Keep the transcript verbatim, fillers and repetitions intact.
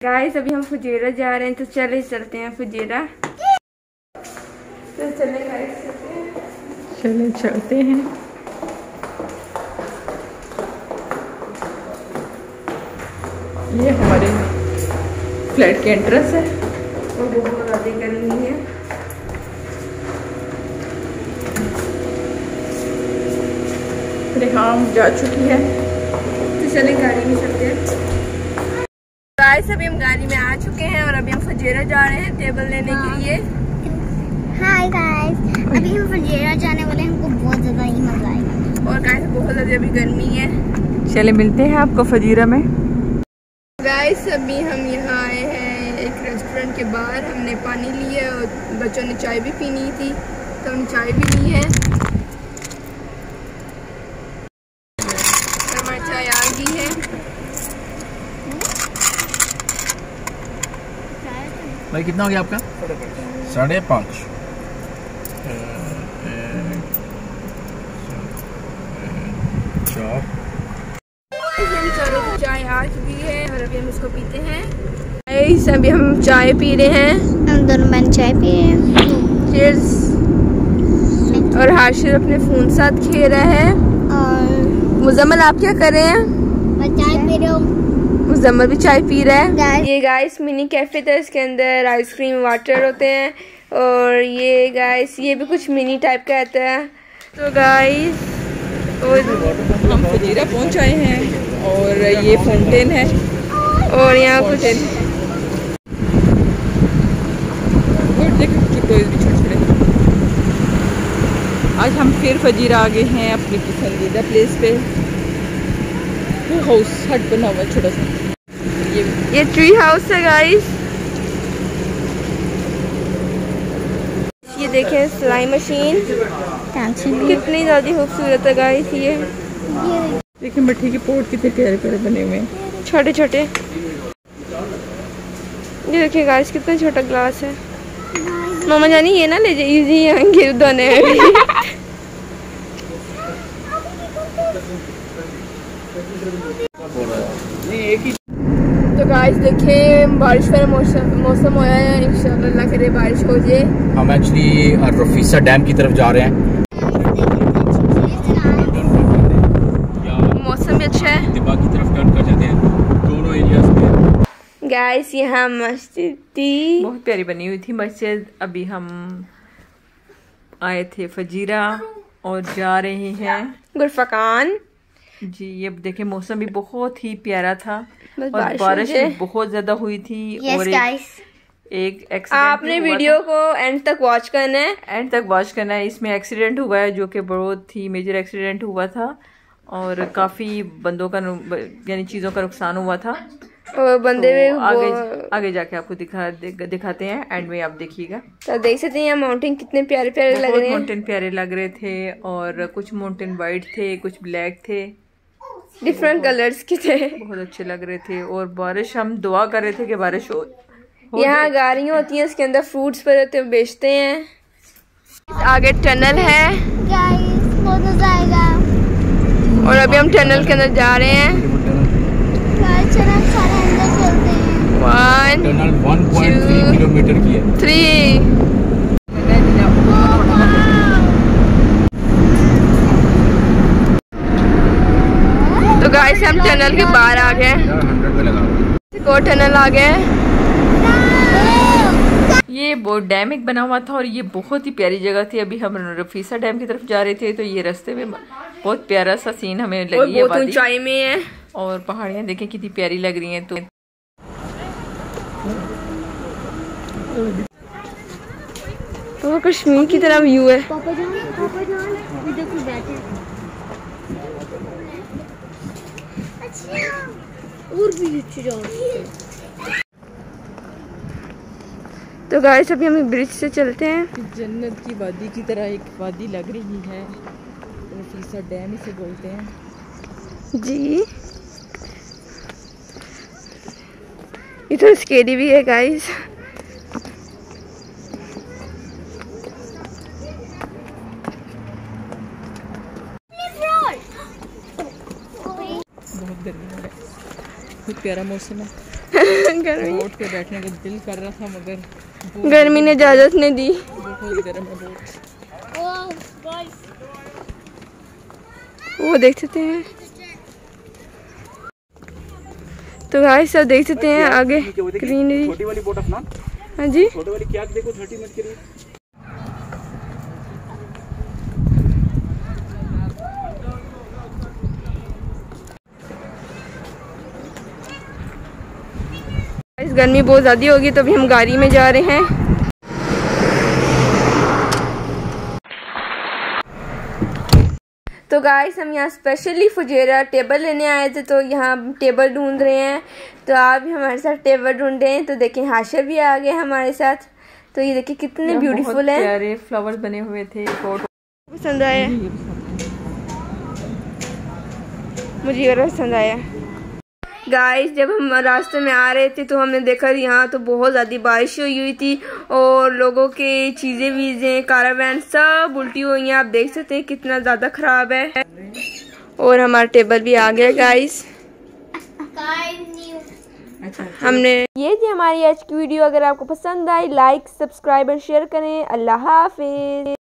Guys अभी हम Fujairah जा रहे हैं, तो चले चलते हैं फुजेरा। तो चले गाइस चलते हैं, चले चलते हैं। ये हमारे फ्लैट के एंट्रेंस है और बहुत ज़्यादा गर्मी है। रेहाम जा चुकी है, तो चले गाड़ी में चलते हैं। गाइस अभी हम गाड़ी में आ चुके हैं और अभी हम फुजेरा जा रहे हैं टेबल लेने के लिए। हाय गाइस, अभी हम फुजेरा जाने वाले हैं, हमको बहुत ज़्यादा ही मज़ा आएगा। और गाइस बहुत ज़्यादा अभी गर्मी है। चले मिलते हैं आपको फजीरा में। गाइस अभी हम यहाँ आए हैं एक रेस्टोरेंट के बाहर, हमने पानी लिया और बच्चों ने चाय भी पीनी थी तो हमने चाय भी ली है। हमारी चाय आ गई है। भाई कितना हो गया आपका? साढ़े पाँच। चाय आ चुकी है और अभी हम इसको पीते हैं। अभी हम चाय पी रहे हैं, हम दोनों बहन चाय पी रहे हैं। चीयर्स। और हाशिर अपने फोन साथ खेल रहा है। और मुजम्मल आप क्या कर रहे हैं? मैं चाय पी रहा हूँ। मुजम्मल भी चाय पी रहा है। Guys. ये गाइस मिनी कैफे था, इसके अंदर आइसक्रीम वाटर होते हैं और ये गाइस ये भी कुछ मिनी टाइप का आता है। तो गाइस हम फजीरा पहुंच आए हैं और ये फाउंटेन है और यहाँ कुछ आज हम फिर फजीरा आ गए हैं अपनी पसंदीदा प्लेस पे। वो हाउस हट बना हुआ छोटा सा, ये ये ट्री हाउस है गाइस। ये देखें सिलाई मशीन कितनी ज्यादा खूबसूरत है गाइस। ये देखिए मिट्टी के पोट कितने प्यारे प्यारे बने हुए हैं, छोटे छोटे। ये देखिए गाइस कितना छोटा ग्लास है। मामा जानी ये ना ले जाइए, इजी यहाँ गिर दोने तो गाइस देखें बारिश का मौसम मौसम हो है, इंशाल्लाह अल्लाह करे बारिश हो जाए। हम एक्चुअली रफीसा डैम की तरफ जा रहे हैं। मौसम भी अच्छा है, दिमाग की तरफ टर्न कर जाते हैं दोनों एरियाज में। गाइस यहाँ मस्जिद थी, बहुत प्यारी बनी हुई थी मस्जिद। अभी हम आए थे फजीरा और जा रहे हैं गुरफकान जी। ये देखे मौसम भी बहुत ही प्यारा था बस और बारिश बारिश हो भी बहुत ज्यादा हुई थी। Yes, और guys. एक एक्सीडेंट आपने वीडियो को एंड तक वॉच करना है, एंड तक वॉच करना है। इसमें एक्सीडेंट हुआ है जो कि बहुत ही मेजर एक्सीडेंट हुआ था और काफी बंदों का यानी चीजों का नुकसान हुआ था। और बंदे तो भी आगे वो... आगे जाके आपको दिखा दिखाते हैं, एंड में आप देखिएगा। तो देख सकते हैं यहाँ माउंटेन कितने प्यारे प्यारे लग बहुत रहे हैं। माउंटेन प्यारे लग रहे थे और कुछ माउंटेन वाइट थे, कुछ ब्लैक थे, डिफरेंट कलर्स के थे, बहुत अच्छे लग रहे थे। और बारिश हम दुआ कर रहे थे कि बारिश हो। यहाँ गाड़ियाँ होती हैं, इसके अंदर फ्रूट्स पर होते हैं, बेचते हैं। आगे टनल है गाइस, बहुत मजा आएगा। और अभी हम टनल के अंदर जा रहे हैं। गाइस चलो हम सारे अंदर चलते हैं। One tunnel one point three kilometre की है। थ्री तो गाइस हम टनल के बाहर आ गए, एक और टनल आ गए। ये बहुत डैम एक बना हुआ था और ये बहुत ही प्यारी जगह थी। अभी हम रफीसा डैम की तरफ जा रहे थे तो ये रास्ते में बहुत प्यारा सा सीन हमें लगी है। बहुत ऊंचाई में है और पहाड़ियाँ देखें कितनी प्यारी लग रही हैं। तो तो कश्मीर की तरह व्यू है। पापा जान, पापा जान, इधर कोई बैठे। अच्छा, और भी नीचे जाओ। तो गाइस अभी हम ब्रिज से चलते हैं। जन्नत की वादी की तरह एक वादी लग रही है, रफीसा डैम इसे बोलते हैं जी। ये तो स्केरी भी है गाइस। बहुत गर्मी है, बहुत प्यारा मौसम है। गर्मी बोट पे बैठने का दिल कर रहा था मगर गर्मी ने इजाजत नहीं दी। बहुत गर्म है बोट। वो देख सकते हैं तो गाइस सब देख सकते हैं आगे ग्रीनरी। छोटी वाली बोट अपना, हाँ जी छोटी वाली क्या देखो थर्टी मिनट के लिए। इस गर्मी बहुत ज़्यादा होगी तो अभी हम गाड़ी में जा रहे हैं। तो गाइस हम यहाँ स्पेशली फुजेरा टेबल लेने आए थे तो यहाँ टेबल ढूंढ रहे हैं। तो आप भी हमारे साथ टेबल ढूंढ रहे हैं। तो देखें हाशिर भी आ गए हमारे साथ। तो ये देखिए कितने ब्यूटीफुल है, प्यारे फ्लावर्स बने हुए थे। पसंद आया मुझे, ये पसंद आया। गाइस जब हम रास्ते में आ रहे थे तो हमने देखा यहाँ तो बहुत ज़्यादा बारिश हुई हुई थी और लोगों के चीज़ें वीज़ें कारावैन सब उल्टी हुई हैं। आप देख सकते हैं कितना ज़्यादा ख़राब है। और हमारा टेबल भी आ गया गाइस। हमने ये थी हमारी आज की वीडियो। अगर आपको पसंद आई लाइक सब्सक्राइब और शेयर करें। अल्लाह हाफिज।